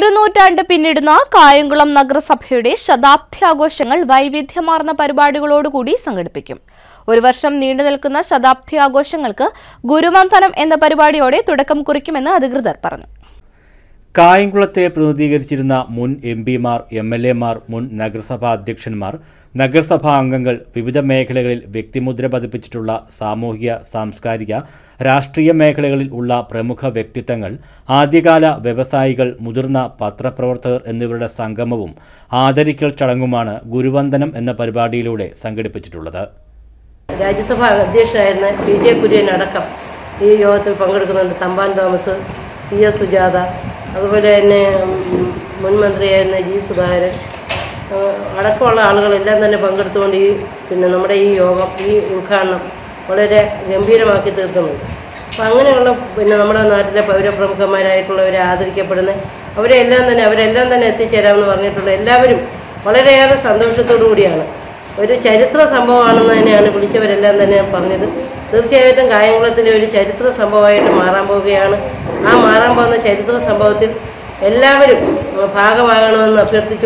ഒരു നൂറ്റാണ്ട് പിന്നിടുന്ന കായംകുളം നഗരസഭയുടെ ശതാബ്ദി ആഘോഷങ്ങൾ വൈവിധ്യമാർന്ന പരിപാടികളോടുകൂടി സംഘടിപ്പിക്കും. ഒരു വർഷം നീണ്ടുനിൽക്കുന്ന ശതാബ്ദി ആഘോഷങ്ങൾക്ക് ഗുരുവന്ദനം എന്ന പരിപാടിയോടെ തുടക്കം കുറിക്കുമെന്ന് അധികൃതർ പറഞ്ഞു. കായംകുളത്തെ പ്രതിനിധീകരിച്ചിരുന്ന മുൻ എംപിമാർ, എംഎൽഎമാർ, മുൻ നഗരസഭാ അധ്യക്ഷന്മാർ, നഗരസഭാ അംഗങ്ങൾ, വിവിധ മേഖലകളിൽ വ്യക്തിമുദ്ര പതിപ്പിച്ചിട്ടുള്ള സാമൂഹിക, സാംസ്കാരിക, രാഷ്ട്രീയ മേഖലകളിൽ ഉള്ള പ്രമുഖ വ്യക്തിത്വങ്ങൾ, ആദ്യകാല വ്യവസായികൾ, മുതിർന്ന പത്രപ്രവർത്തകർ എന്നിവരുടെ സംഗമവും ആദരിക്കൽ ചടങ്ങുമാണ് ഗുരുവന്ദനം എന്ന പരിപാടിയിലൂടെ സംഘടിപ്പിച്ചിട്ടുള്ളത്. രാജ്യസഭാ അധ്യക്ഷനായിരുന്ന PJ കുര്യൻ അടക്കം ഈ യോഗത്തിൽ പങ്കെടുക്കുന്നുണ്ട്. തമ്പാൻ തോമസ്, CS സുജാത, അതുപോലെ തന്നെ മുൻ മന്ത്രിയായിരുന്ന G സുധാകരൻ അടക്കമുള്ള ആളുകളെല്ലാം തന്നെ പങ്കെടുത്തുകൊണ്ട് നമ്മുടെ ഈ യോഗം, ഈ ഉദ്ഘാടനം വളരെ ഗംഭീരമാക്കി തീർക്കുന്നുണ്ട്. അപ്പം അങ്ങനെയുള്ള നമ്മുടെ നാട്ടിലെ പൗരപ്രമുഖന്മാരായിട്ടുള്ളവരെ ആദരിക്കപ്പെടുന്ന അവരെല്ലാം തന്നെ എത്തിച്ചേരാമെന്ന് പറഞ്ഞിട്ടുള്ള എല്ലാവരും വളരെയേറെ സന്തോഷത്തോടു കൂടിയാണ്. ഒരു ചരിത്ര സംഭവമാണെന്ന് തന്നെയാണ് വിളിച്ചവരെല്ലാം തന്നെ പറഞ്ഞത്. തീർച്ചയായിട്ടും കായംകുളത്തിലെ ഒരു ചരിത്ര സംഭവമായിട്ട് മാറാൻ പോവുകയാണ്. ആ മാറാൻ പോകുന്ന ചരിത്ര സംഭവത്തിൽ എല്ലാവരും ഭാഗമാകണമെന്ന്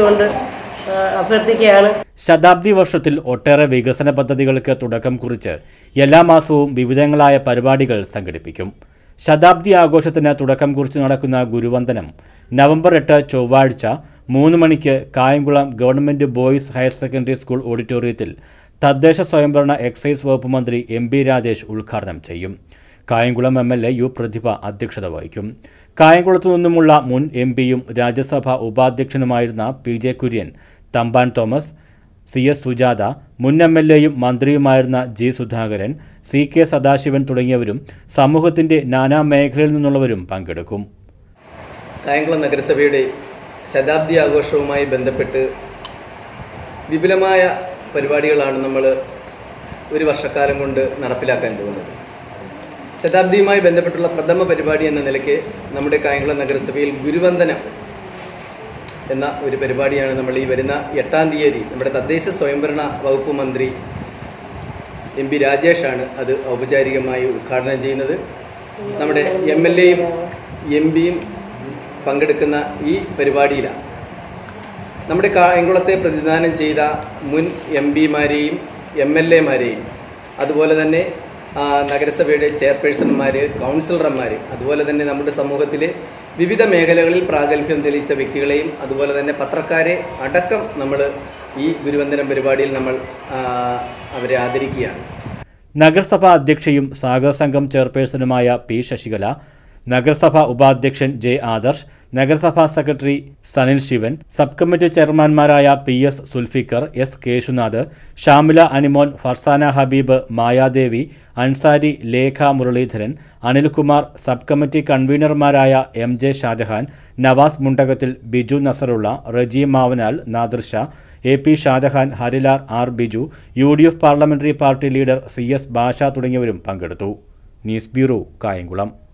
അഭ്യർത്ഥിക്കുകയാണ്. ശതാബ്ദി വർഷത്തിൽ ഒട്ടേറെ വികസന പദ്ധതികൾക്ക് തുടക്കം കുറിച്ച് എല്ലാ മാസവും വിവിധങ്ങളായ പരിപാടികൾ സംഘടിപ്പിക്കും. ശതാബ്ദി ആഘോഷത്തിന് തുടക്കം കുറിച്ച് നടക്കുന്ന ഗുരുവന്ദനം നവംബർ 8 ചൊവ്വാഴ്ച 3 മണിക്ക് Kayamkulam government boys higher secondary school ഓഡിറ്റോറിയത്തിൽ തദ്ദേശ സ്വയംഭരണ എക്സൈസ് വകുപ്പ് മന്ത്രി MP രാജേഷ് ഉദ്ഘാടനം ചെയ്യും. കായംകുളം MLA U പ്രതിഭ അധ്യക്ഷത വഹിക്കും. കായംകുളത്തു നിന്നുമുള്ള മുൻ MPയും രാജ്യസഭാ ഉപാധ്യക്ഷനുമായിരുന്ന PJ കുര്യൻ, തമ്പാൻ തോമസ്, CS സുജാത, മുൻ MLAയും മന്ത്രിയുമായിരുന്ന G സുധാകരൻ, CK സദാശിവൻ തുടങ്ങിയവരും സമൂഹത്തിന്റെ നാനാ മേഖലയിൽ നിന്നുള്ളവരും പങ്കെടുക്കും. കായംകുളം നഗരസഭയുടെ ശതാബ്ദി ആഘോഷവുമായി ബന്ധപ്പെട്ട് വിപുലമായ പരിപാടികളാണ് നമ്മൾ ഒരു വർഷക്കാലം കൊണ്ട് നടപ്പിലാക്കാൻ പോകുന്നത്. ശതാബ്ദിയുമായി ബന്ധപ്പെട്ടുള്ള പ്രഥമ പരിപാടി എന്ന നിലയ്ക്ക് നമ്മുടെ കായംകുളം നഗരസഭയിൽ ഗുരുവന്ദനം എന്ന ഒരു പരിപാടിയാണ് നമ്മൾ ഈ വരുന്ന 8-ാം തീയതി നമ്മുടെ തദ്ദേശ സ്വയംഭരണ വകുപ്പ് മന്ത്രി MP രാജേഷാണ് അത് ഔപചാരികമായി ഉദ്ഘാടനം ചെയ്യുന്നത്. നമ്മുടെ MLAയും MPയും പങ്കെടുക്കുന്ന ഈ പരിപാടിയിലാണ് നമ്മുടെ കായംകുളത്തെ പ്രതിനിധാനം ചെയ്ത മുൻ MPമാരെയും MLAമാരെയും അതുപോലെ തന്നെ നഗരസഭയുടെ ചെയർപേഴ്സൺമാർ, കൗൺസിലർമാർ, അതുപോലെ തന്നെ നമ്മുടെ സമൂഹത്തിലെ വിവിധ മേഖലകളിൽ പ്രാഗൽഭ്യം തെളിയിച്ച വ്യക്തികളെയും അതുപോലെ തന്നെ പത്രക്കാരെ അടക്കം നമ്മൾ ഈ ഗുരുവന്ദനം പരിപാടിയിൽ നമ്മൾ അവരെ ആദരിക്കുകയാണ്. നഗരസഭാ അധ്യക്ഷയും സാഗർ സംഘം ചെയർപേഴ്സണുമായ P ശശികല, നഗരസഭാ ഉപാധ്യക്ഷൻ J ആദർശ്, നഗരസഭാ secretary Sanil Sivan, sub committee ചെയർമാൻമാരായ PS Sulfikar, S Keshunath, Shamila Animon, Farsana Habeeb, Mayadevi, Ansari, Lekha Muraleedharan, Anilkumar, sub committee കൺവീനർമാരായ MJ Shajahan, Navas Mundakathil, Biju Nasarulla, Reji Mavanal, Nadir Shah, AP Shajahan, Harilal, R Biju, UDF parliamentary party leader CS Bhasha തുടങ്ങിയവരും പങ്കെടുത്തു. News bureau, Kayamkulam.